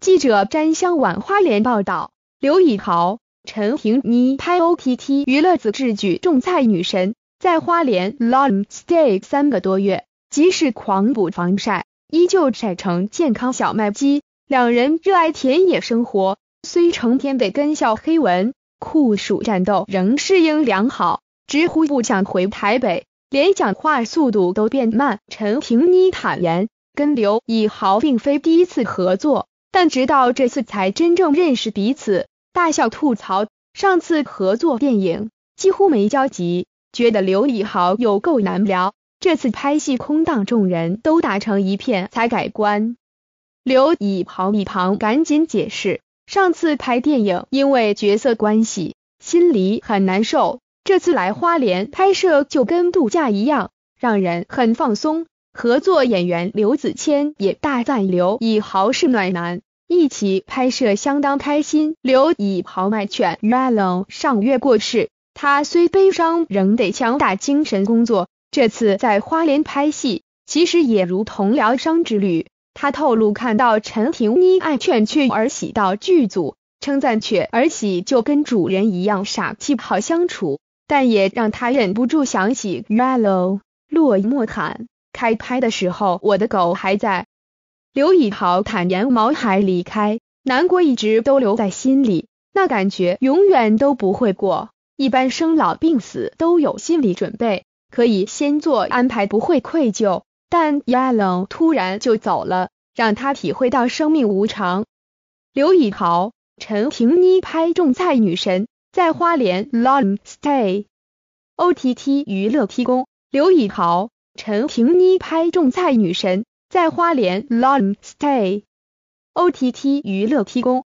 记者詹香晚花莲报道，刘以豪、陈婷妮拍 OTT 娱乐自制剧《种菜女神》，在花莲 long stay 3个多月，即使狂补防晒，依旧晒成健康小麦鸡。两人热爱田野生活，虽成天被跟校黑蚊、酷暑战斗，仍适应良好。直呼不想回台北，连讲话速度都变慢。陈婷妮坦言，跟刘以豪并非第一次合作，但直到这次才真正认识彼此，大笑吐槽上次合作电影几乎没交集，觉得刘以豪有够难聊，这次拍戏空档众人都打成一片才改观。刘以豪一旁赶紧解释，上次拍电影因为角色关系心里很难受，这次来花莲拍摄就跟度假一样，让人很放松。合作演员刘子谦也大赞刘以豪是暖男，一起拍摄相当开心。刘以豪卖犬 Yellow 上月过世，他虽悲伤仍得强打精神工作，这次在花莲拍戏其实也如同疗伤之旅。他透露看到陈婷妮爱劝雀儿喜到剧组，称赞雀儿喜就跟主人一样傻气好相处，但也让他忍不住想起 Yellow 落寞喊，开拍的时候我的狗还在。刘以豪坦言毛孩离开，难过一直都留在心里，那感觉永远都不会过。一般生老病死都有心理准备，可以先做安排，不会愧疚，但 Yellow 突然就走了，让他体会到生命无常。刘以豪、陈婷妮拍《种菜女神》，在花莲 long stay OTT 娱乐提供。刘以豪、陈婷妮拍《种菜女神》，在花莲 long stay OTT 娱乐提供。